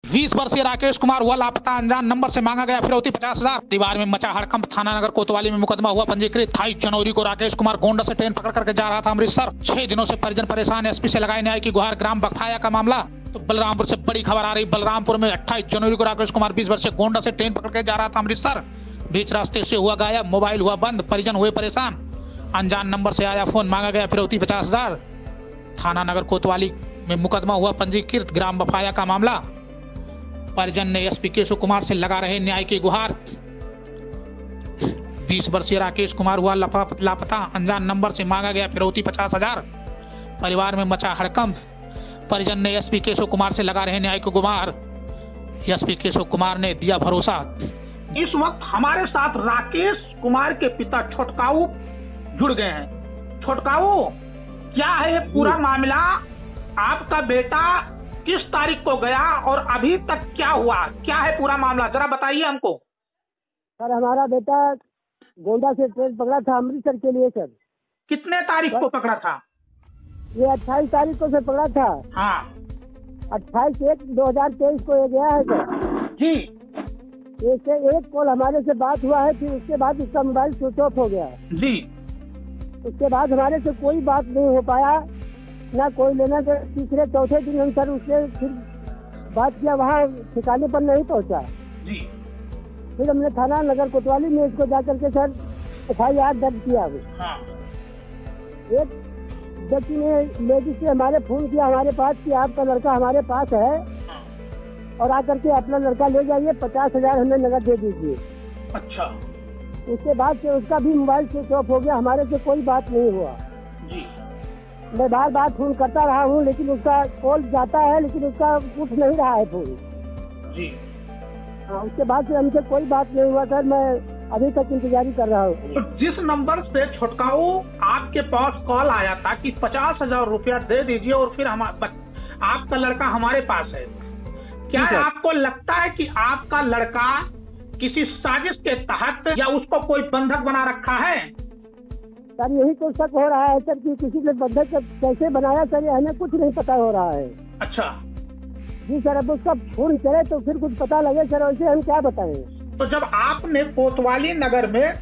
20 वर्षीय राकेश कुमार हुआ लापता, अनजान नंबर से मांगा गया फिरौती 50,000। परिवार में मचा हड़कंप, थाना नगर कोतवाली में मुकदमा हुआ पंजीकृत। 28 जनवरी को राकेश कुमार गोंडा से ट्रेन पकड़ करके जा रहा था अमृतसर। 6 दिनों से परिजन परेशान, एसपी से लगाए न्याय की गुहार। ग्राम बखफाया का मामला। तो बलरामपुर से बड़ी खबर आ रही। बलरामपुर में 28 जनवरी को राकेश कुमार 20 वर्षीय गोंडा से ट्रेन पकड़ के जा रहा था अमृतसर। बीच रास्ते से हुआ गायब, मोबाइल हुआ बंद, परिजन हुए परेशान। अनजान नंबर से आया फोन, मांगा गया फिरौती 50,000। थाना नगर कोतवाली में मुकदमा हुआ पंजीकृत। ग्राम बफाया का मामला। परिजन ने एसपी केशव कुमार से लगा रहे न्याय की गुहार। 20 वर्षीय राकेश कुमार हुआ लापता, अनजान नंबर से मांगा गया फिरौती 50,000। परिवार में मचा हड़कंप, परिजन ने एसपी केशव कुमार से लगा रहे न्याय की गुहार। एसपी केशव कुमार ने दिया भरोसा। इस वक्त हमारे साथ राकेश कुमार के पिता छोटकाऊ जुड़ गए हैं। छोटकाऊ, क्या है ये पूरा मामला? आपका बेटा किस तारीख को गया और अभी तक क्या हुआ? क्या है पूरा मामला, जरा बताइए हमको। सर, हमारा बेटा गोंडा से ट्रेन पकड़ा था अमृतसर के लिए। सर, कितने तारीख को पकड़ा था? ये 28 तारीख को से पकड़ा था। हाँ, 28/1/2023 को ये गया है सर जी। इससे एक कॉल हमारे से बात हुआ है, फिर उसके बाद उसका मोबाइल स्विच ऑफ हो गया जी। उसके बाद हमारे से कोई बात नहीं हो पाया, ना कोई लेना। तो तीसरे चौथे दिन हम सर उससे फिर बात किया, वहाँ ठिकाने पर नहीं पहुँचा जी। फिर हमने थाना नगर कोतवाली में इसको जाकर के सर FIR दर्ज किया। हाँ। एक व्यक्ति ने लेडीज से हमारे फोन किया हमारे पास कि आपका लड़का हमारे पास है और आकर के अपना लड़का ले जाइए, 50,000 हमें नगद दे दीजिए। अच्छा। उसके बाद से उसका भी मोबाइल स्विच ऑफ हो गया, हमारे से कोई बात नहीं हुआ जी। मैं बार बार फोन करता रहा हूँ, लेकिन उसका कॉल जाता है लेकिन उसका उठ नहीं रहा है फोन जी। उसके बाद से हमसे कोई बात नहीं हुआ सर। मैं अभी तक इंतजारी कर रहा हूँ। तो जिस नंबर से छोटकाऊ आपके पास कॉल आया था कि 50,000 रुपया दे दीजिए और फिर आपका लड़का हमारे पास है, क्या आपको लगता है कि आपका लड़का किसी साजिश के तहत या उसको कोई बंधक बना रखा है? सर, यही तो शक हो रहा है सर कि किसी ने बंधक कैसे बनाया सर, ये हमें कुछ नहीं पता हो रहा है। अच्छा जी सर, अब उसका फोन चले तो फिर कुछ पता लगे सर, वैसे हम क्या बताएं। तो जब आपने कोतवाली नगर में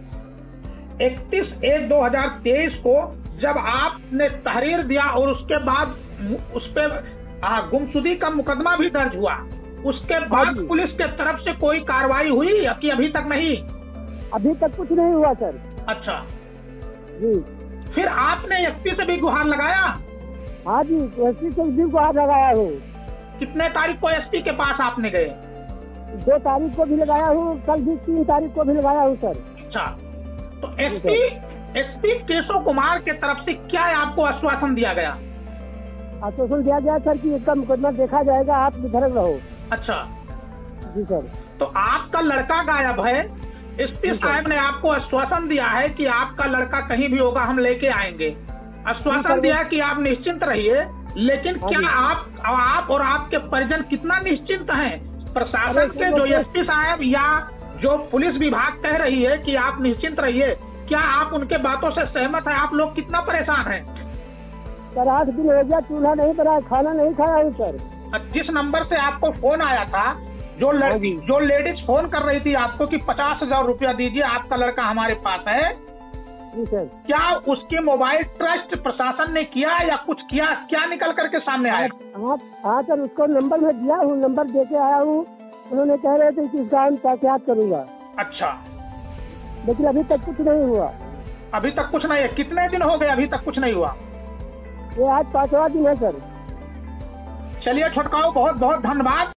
31/1/2023 को जब आपने तहरीर दिया और उसके बाद उस पे गुमशुदगी का मुकदमा भी दर्ज हुआ, उसके बाद पुलिस के तरफ से कोई कार्रवाई हुई कि अभी तक नहीं? अभी तक कुछ नहीं हुआ सर। अच्छा जी। फिर आपने एसपी से भी गुहार लगाया? हाँ जी, एसपी से भी गुहार लगाया हूँ। कितने तारीख को एसपी के पास आपने गए? 2 तारीख को भी लगाया हूँ, कल भी 3 तारीख को भी लगाया हूँ सर। अच्छा, तो एसपी केशव कुमार के तरफ से क्या आपको आश्वासन दिया गया? आश्वासन दिया गया सर कि इसका मुकदमा देखा जाएगा, आप निधड़क रहो। अच्छा जी सर। तो आपका लड़का गायब है, एसपी साहब ने आपको आश्वासन दिया है कि आपका लड़का कहीं भी होगा हम लेके आएंगे। आश्वासन दिया कि आप निश्चिंत रहिए, लेकिन क्या आप और आपके परिजन कितना निश्चिंत हैं? प्रशासन के जो एसपी साहब या जो पुलिस विभाग कह रही है कि आप निश्चिंत रहिए, क्या आप उनके बातों से सहमत हैं? आप लोग कितना परेशान हैं? सर, 8 दिन हो गया, चूल्हा नहीं बना, खाना नहीं खाया हूँ सर। जिस नंबर से आपको फोन आया था, जो लेडीज फोन कर रही थी आपको कि 50,000 रुपया दीजिए, आपका लड़का हमारे पास है, जी सर, क्या उसकी मोबाइल ट्रस्ट प्रशासन ने किया या कुछ किया? क्या निकल करके सामने आया? हाँ सर, उसको नंबर में दिया हूँ, नंबर दे के आया हूँ। उन्होंने कह रहे थे कि इसका हम तहकीकात करूँगा। अच्छा, लेकिन अभी तक कुछ नहीं हुआ। अभी तक कुछ नहीं है? कितने दिन हो गए अभी तक कुछ नहीं हुआ? ये आज 5वां दिन है सर। चलिए छोटकाऊ, बहुत बहुत धन्यवाद।